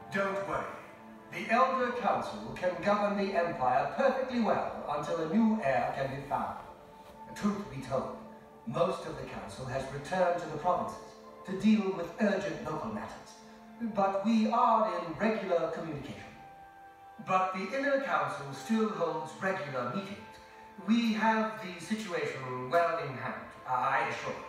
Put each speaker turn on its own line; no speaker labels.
Don't worry. The Elder Council can govern the Empire perfectly well until a new heir can be found. Truth be told, most of the Council has returned to the provinces to deal with urgent local matters. But we are in regular communication. But the Inner Council still holds regular meetings. We have the situation well in hand, I assure you.